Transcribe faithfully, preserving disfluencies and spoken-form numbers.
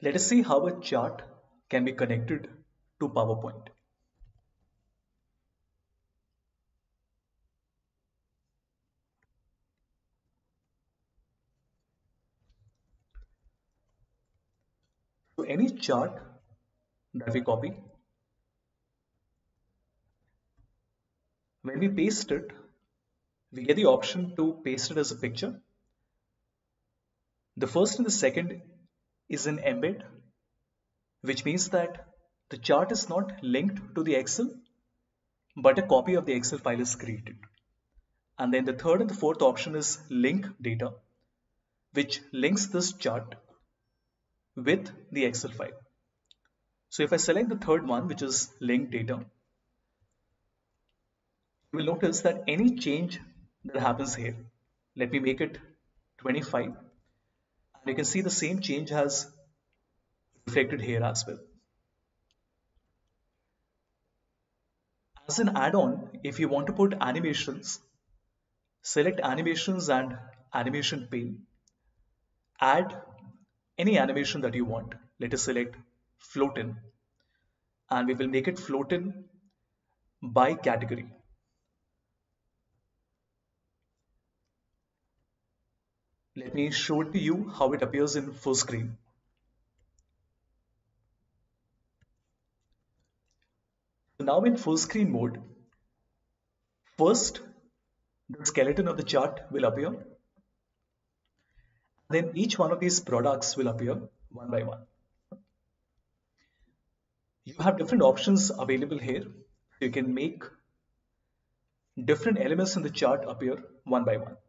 Let us see how a chart can be connected to PowerPoint. So any chart that we copy, when we paste it, we get the option to paste it as a picture. The first and the second is an embed, which means that the chart is not linked to the Excel, but a copy of the Excel file is created. And then the third and the fourth option is link data, which links this chart with the Excel file. So if I select the third one, which is link data, you will notice that any change that happens here, let me make it twenty-five, and you can see the same change has reflected here as well. As an add-on, if you want to put animations, select animations and animation pane. Add any animation that you want. Let us select float in, and we will make it float in by category. Let me show it to you how it appears in full screen. So now in full screen mode, first the skeleton of the chart will appear. Then each one of these products will appear one by one. You have different options available here. You can make different elements in the chart appear one by one.